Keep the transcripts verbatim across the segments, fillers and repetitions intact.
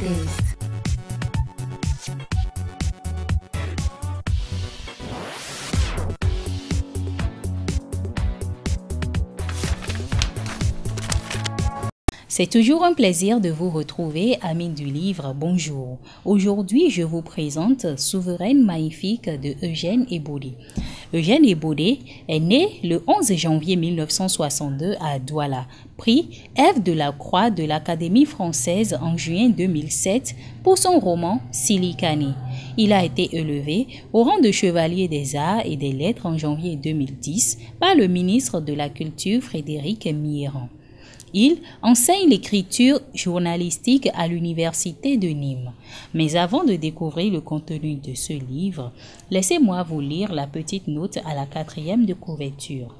playlist. C'est toujours un plaisir de vous retrouver, amis du livre, bonjour. Aujourd'hui, je vous présente Souveraine magnifique de Eugène Ebodé. Eugène Ebodé est né le onze janvier mille neuf cent soixante-deux à Douala, prix Ève de la Croix de l'Académie française en juin deux mille sept pour son roman Silikani. Il a été élevé au rang de chevalier des arts et des lettres en janvier deux mille dix par le ministre de la Culture Frédéric Mitterrand. Il enseigne l'écriture journalistique à l'université de Nîmes. Mais avant de découvrir le contenu de ce livre, laissez-moi vous lire la petite note à la quatrième de couverture.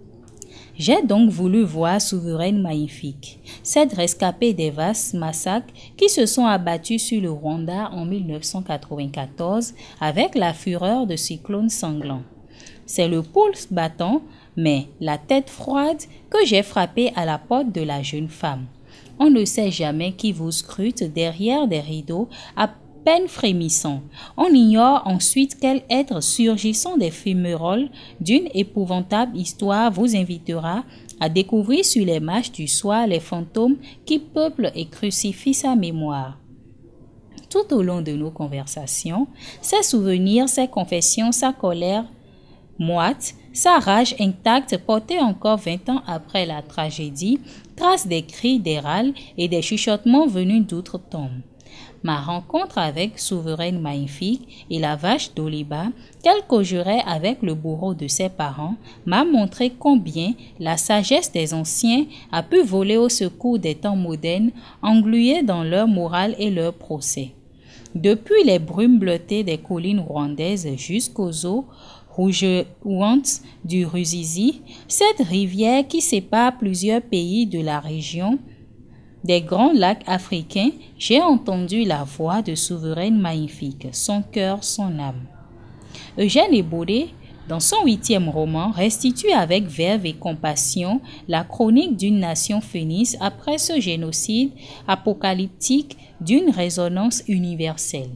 J'ai donc voulu voir Souveraine magnifique, cette rescapée des vastes massacres qui se sont abattus sur le Rwanda en mille neuf cent quatre-vingt-quatorze avec la fureur de cyclones sanglants. C'est le pouls battant, mais la tête froide que j'ai frappé à la porte de la jeune femme. On ne sait jamais qui vous scrute derrière des rideaux à peine frémissants. On ignore ensuite quel être surgissant des fumerolles d'une épouvantable histoire vous invitera à découvrir sur les marches du soir les fantômes qui peuplent et crucifient sa mémoire. Tout au long de nos conversations, ses souvenirs, ses confessions, sa colère moite, sa rage intacte portée encore vingt ans après la tragédie, trace des cris, des râles et des chuchotements venus d'outre-tombe. Ma rencontre avec Souveraine magnifique et la vache d'Oliba, qu'elle causerait avec le bourreau de ses parents, m'a montré combien la sagesse des anciens a pu voler au secours des temps modernes, englués dans leur morale et leur procès. Depuis les brumes bleutées des collines rwandaises jusqu'aux eaux rougeoyantes du Ruzizi, cette rivière qui sépare plusieurs pays de la région des grands lacs africains, j'ai entendu la voix de Souveraine magnifique, son cœur, son âme. Eugène Ebodé, dans son huitième roman, restitue avec verve et compassion la chronique d'une nation phénice après ce génocide apocalyptique d'une résonance universelle.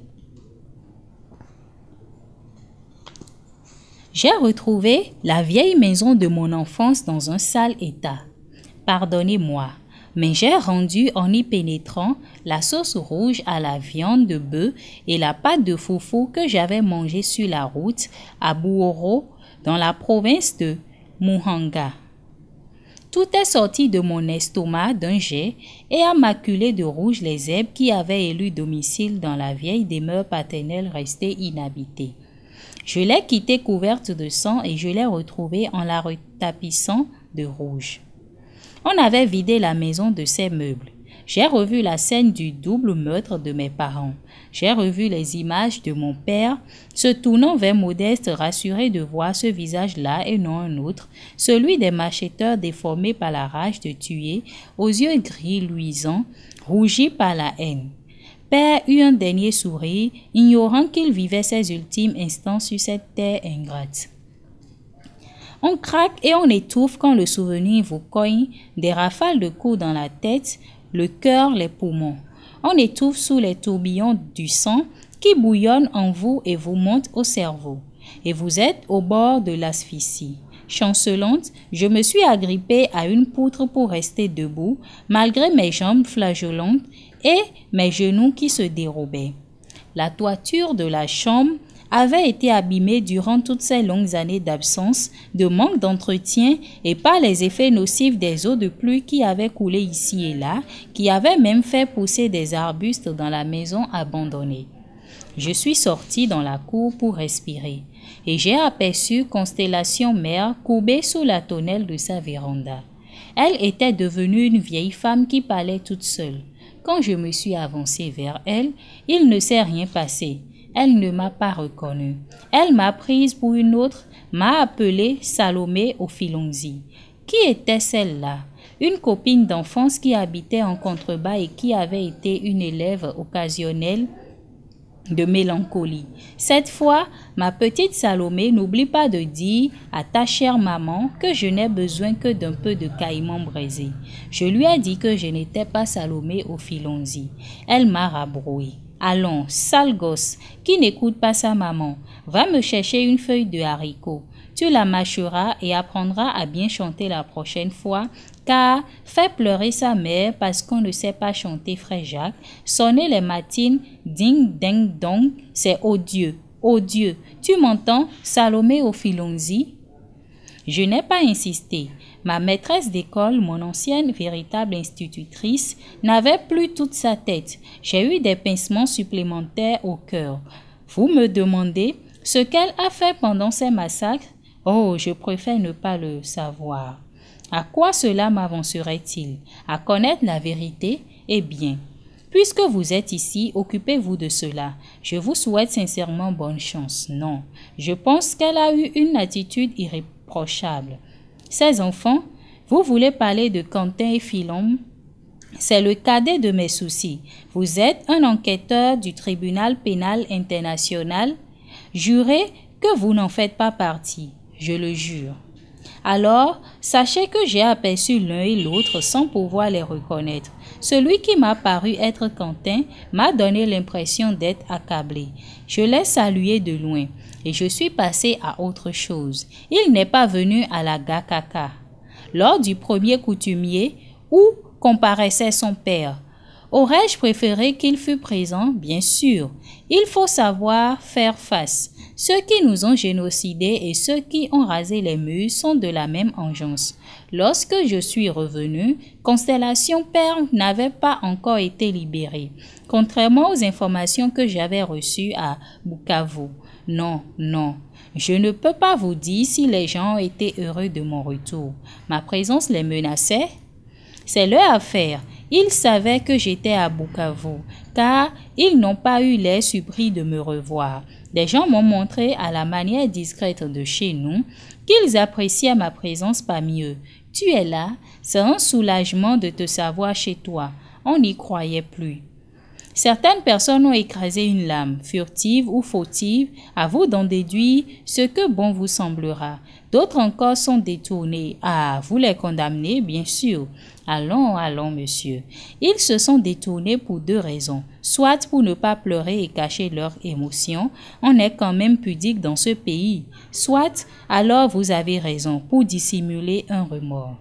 J'ai retrouvé la vieille maison de mon enfance dans un sale état. Pardonnez-moi, mais j'ai rendu en y pénétrant la sauce rouge à la viande de bœuf et la pâte de foufou que j'avais mangée sur la route à Buoro, dans la province de Muhanga. Tout est sorti de mon estomac d'un jet et a maculé de rouge les herbes qui avaient élu domicile dans la vieille demeure paternelle restée inhabitée. Je l'ai quittée couverte de sang et je l'ai retrouvée en la retapissant de rouge. On avait vidé la maison de ses meubles. J'ai revu la scène du double meurtre de mes parents. J'ai revu les images de mon père se tournant vers Modeste, rassuré de voir ce visage-là et non un autre, celui des macheteurs déformés par la rage de tuer, aux yeux gris luisants, rougis par la haine. Père eut un dernier sourire, ignorant qu'il vivait ses ultimes instants sur cette terre ingrate. On craque et on étouffe quand le souvenir vous cogne, des rafales de coups dans la tête, le cœur, les poumons. On étouffe sous les tourbillons du sang qui bouillonnent en vous et vous montent au cerveau. Et vous êtes au bord de l'asphyxie. Chancelante, je me suis agrippée à une poutre pour rester debout, malgré mes jambes flageolantes et mes genoux qui se dérobaient. La toiture de la chambre avait été abîmée durant toutes ces longues années d'absence, de manque d'entretien et par les effets nocifs des eaux de pluie qui avaient coulé ici et là, qui avaient même fait pousser des arbustes dans la maison abandonnée. Je suis sortie dans la cour pour respirer et j'ai aperçu Constellation Mère courbée sous la tonnelle de sa véranda. Elle était devenue une vieille femme qui parlait toute seule. Quand je me suis avancée vers elle, il ne s'est rien passé. Elle ne m'a pas reconnue. Elle m'a prise pour une autre, m'a appelée Salomé Ophilonzi. Qui était celle-là? Une copine d'enfance qui habitait en contrebas et qui avait été une élève occasionnelle de mélancolie. Cette fois, ma petite Salomé, n'oublie pas de dire à ta chère maman que je n'ai besoin que d'un peu de caïman braisé. Je lui ai dit que je n'étais pas Salomé au filonzi. Elle m'a rabroué. Allons, sale gosse, qui n'écoute pas sa maman, va me chercher une feuille de haricot. Tu la mâcheras et apprendras à bien chanter la prochaine fois, car faire pleurer sa mère parce qu'on ne sait pas chanter frère Jacques, sonner les matines, ding, ding, dong, c'est odieux, odieux. Tu m'entends, Salomé au filonzi? Je n'ai pas insisté. Ma maîtresse d'école, mon ancienne véritable institutrice, n'avait plus toute sa tête. J'ai eu des pincements supplémentaires au cœur. Vous me demandez ce qu'elle a fait pendant ces massacres? Oh, je préfère ne pas le savoir. À quoi cela m'avancerait-il? À connaître la vérité? Eh bien, puisque vous êtes ici, occupez-vous de cela. Je vous souhaite sincèrement bonne chance. Non, je pense qu'elle a eu une attitude irréprochable. Ces enfants, vous voulez parler de Quentin et Philombe? C'est le cadet de mes soucis. Vous êtes un enquêteur du tribunal pénal international. Jurez que vous n'en faites pas partie. Je le jure. Alors, sachez que j'ai aperçu l'un et l'autre sans pouvoir les reconnaître. Celui qui m'a paru être Quentin m'a donné l'impression d'être accablé. Je l'ai salué de loin et je suis passé à autre chose. Il n'est pas venu à la Gakaka. Lors du premier coutumier, où comparaissait son père, aurais-je préféré qu'il fût présent? Bien sûr. Il faut savoir faire face. Ceux qui nous ont génocidés et ceux qui ont rasé les murs sont de la même engeance. Lorsque je suis revenu, Constellation Père n'avait pas encore été libérée, contrairement aux informations que j'avais reçues à Bukavu. Non, non. Je ne peux pas vous dire si les gens ont été heureux de mon retour. Ma présence les menaçait? C'est leur affaire. Ils savaient que j'étais à Bukavu, car ils n'ont pas eu l'air surpris de me revoir. Des gens m'ont montré à la manière discrète de chez nous qu'ils appréciaient ma présence parmi eux. Tu es là, c'est un soulagement de te savoir chez toi. On n'y croyait plus. Certaines personnes ont écrasé une lame, furtive ou fautive, à vous d'en déduire ce que bon vous semblera. D'autres encore sont détournés. Ah, vous les condamnez, bien sûr. Allons, allons, monsieur. Ils se sont détournés pour deux raisons. Soit pour ne pas pleurer et cacher leurs émotions, on est quand même pudique dans ce pays. Soit, alors vous avez raison, pour dissimuler un remords.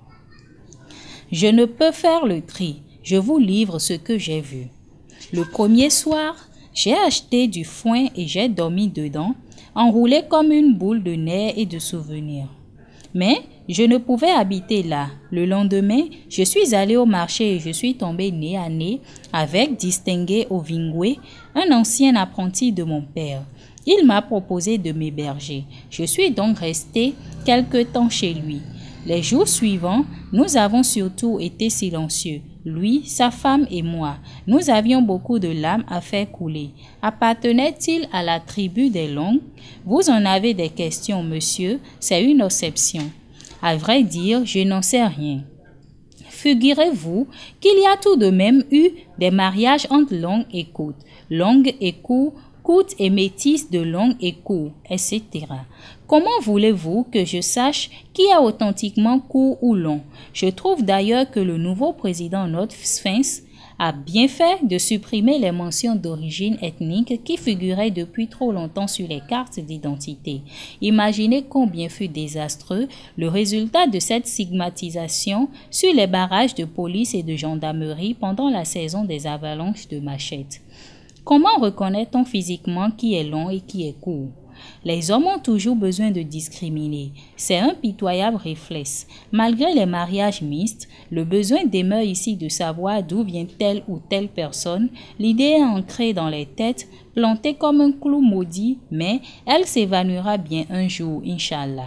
Je ne peux faire le tri. Je vous livre ce que j'ai vu. Le premier soir, j'ai acheté du foin et j'ai dormi dedans, enroulé comme une boule de nerfs et de souvenirs. Mais je ne pouvais habiter là. Le lendemain, je suis allé au marché et je suis tombé nez à nez avec Distingué Ovingwe, un ancien apprenti de mon père. Il m'a proposé de m'héberger. Je suis donc resté quelque temps chez lui. Les jours suivants, nous avons surtout été silencieux. Lui, sa femme et moi. Nous avions beaucoup de larmes à faire couler. Appartenait-il à la tribu des Longs? Vous en avez des questions, monsieur. C'est une exception. À vrai dire, je n'en sais rien. Figurez-vous qu'il y a tout de même eu des mariages entre Long et Court, Long et Court, Court et métis de Long et Court, et cetera. Comment voulez-vous que je sache qui est authentiquement Court ou Long? Je trouve d'ailleurs que le nouveau président Notre Sphinx a bien fait de supprimer les mentions d'origine ethnique qui figuraient depuis trop longtemps sur les cartes d'identité. Imaginez combien fut désastreux le résultat de cette stigmatisation sur les barrages de police et de gendarmerie pendant la saison des avalanches de machettes. Comment reconnaît-on physiquement qui est long et qui est court? Les hommes ont toujours besoin de discriminer. C'est un pitoyable réflexe. Malgré les mariages mixtes, le besoin demeure ici de savoir d'où vient telle ou telle personne. L'idée est ancrée dans les têtes, plantée comme un clou maudit, mais elle s'évanouira bien un jour, Inch'Allah.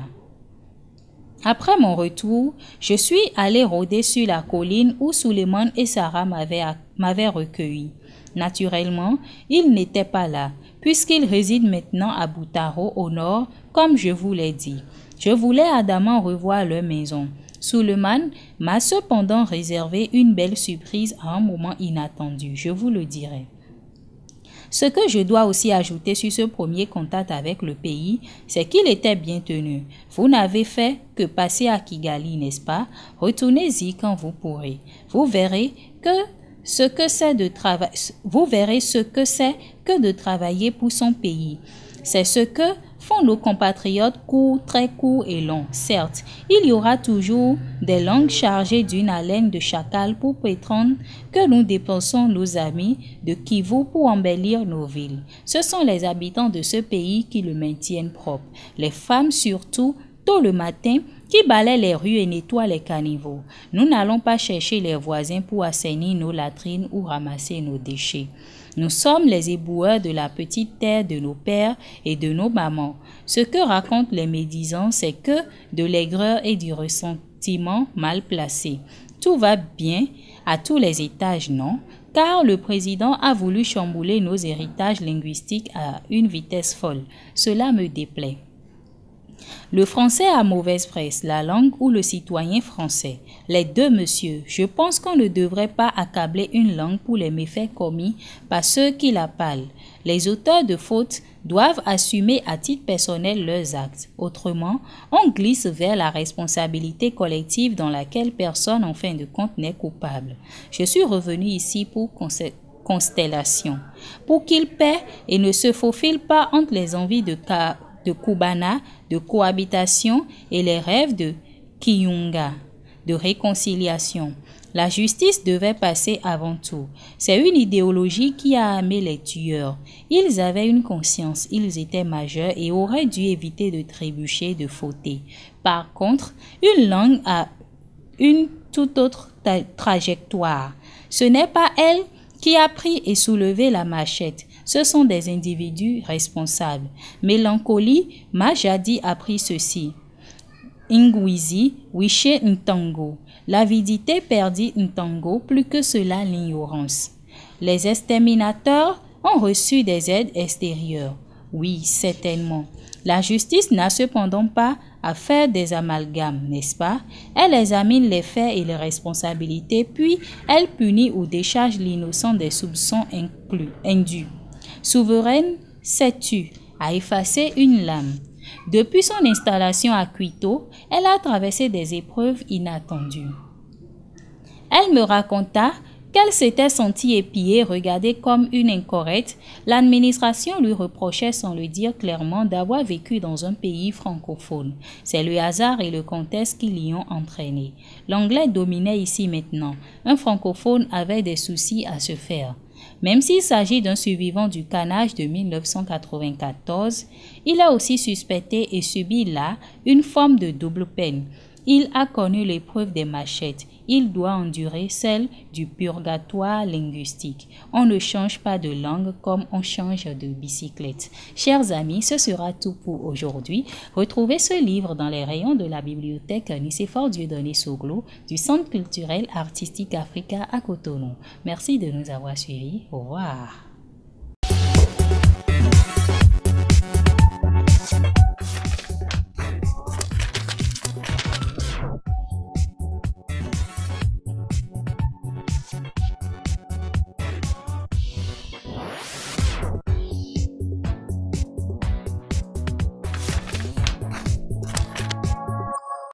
Après mon retour, je suis allé rôder sur la colline où Suleiman et Sarah m'avaient recueilli. Naturellement, ils n'étaient pas là, puisqu'ils résident maintenant à Boutaro au nord, comme je vous l'ai dit. Je voulais ardemment revoir leur maison. Suleiman m'a cependant réservé une belle surprise à un moment inattendu, je vous le dirai. Ce que je dois aussi ajouter sur ce premier contact avec le pays, c'est qu'il était bien tenu. Vous n'avez fait que passer à Kigali, n'est-ce pas? Retournez-y quand vous pourrez. Vous verrez que ce que c'est de travailler, vous verrez ce que c'est que de travailler pour son pays. C'est ce que font nos compatriotes courts, très courts et longs. Certes, il y aura toujours des langues chargées d'une haleine de chacal pour prétendre que nous dépensons nos amis de Kivu pour embellir nos villes. Ce sont les habitants de ce pays qui le maintiennent propre. Les femmes surtout, tôt le matin, qui balaient les rues et nettoient les caniveaux. Nous n'allons pas chercher les voisins pour assainir nos latrines ou ramasser nos déchets. Nous sommes les éboueurs de la petite terre de nos pères et de nos mamans. Ce que racontent les médisants, c'est que de l'aigreur et du ressentiment mal placé. Tout va bien à tous les étages, non? Car le président a voulu chambouler nos héritages linguistiques à une vitesse folle. Cela me déplaît. Le français a mauvaise presse, la langue ou le citoyen français. Les deux, monsieur. Je pense qu'on ne devrait pas accabler une langue pour les méfaits commis par ceux qui la parlent. Les auteurs de fautes doivent assumer à titre personnel leurs actes. Autrement, on glisse vers la responsabilité collective dans laquelle personne, en fin de compte, n'est coupable. Je suis revenu ici pour Constellation, pour qu'il paie et ne se faufile pas entre les envies de cas de Kubana, de cohabitation et les rêves de Kiyunga, de réconciliation. La justice devait passer avant tout. C'est une idéologie qui a âmé les tueurs. Ils avaient une conscience, ils étaient majeurs et auraient dû éviter de trébucher, de fauter. Par contre, une langue a une toute autre trajectoire. Ce n'est pas elle qui a pris et soulevé la machette. Ce sont des individus responsables. Mélancolie m'a jadis appris ceci. Ingwizi, Wishe Ntango. L'avidité perdit Ntango, plus que cela l'ignorance. Les exterminateurs ont reçu des aides extérieures. Oui, certainement. La justice n'a cependant pas à faire des amalgames, n'est-ce pas? Elle examine les faits et les responsabilités, puis elle punit ou décharge l'innocent des soupçons inclus, indus. Souveraine s'est-tu à effacer une lame. Depuis son installation à Quito, elle a traversé des épreuves inattendues. Elle me raconta qu'elle s'était sentie épiée, regardée comme une incorrecte. L'administration lui reprochait sans le dire clairement d'avoir vécu dans un pays francophone. C'est le hasard et le contexte qui l'y ont entraîné. L'anglais dominait ici maintenant. Un francophone avait des soucis à se faire. Même s'il s'agit d'un survivant du carnage de mille neuf cent quatre-vingt-quatorze, il a aussi suspecté et subi là une forme de double peine. Il a connu l'épreuve des machettes. Il doit endurer celle du purgatoire linguistique. On ne change pas de langue comme on change de bicyclette. Chers amis, ce sera tout pour aujourd'hui. Retrouvez ce livre dans les rayons de la bibliothèque Nicéphore Dieudonné Soglo du Centre culturel artistique Africa à Cotonou. Merci de nous avoir suivis. Au revoir.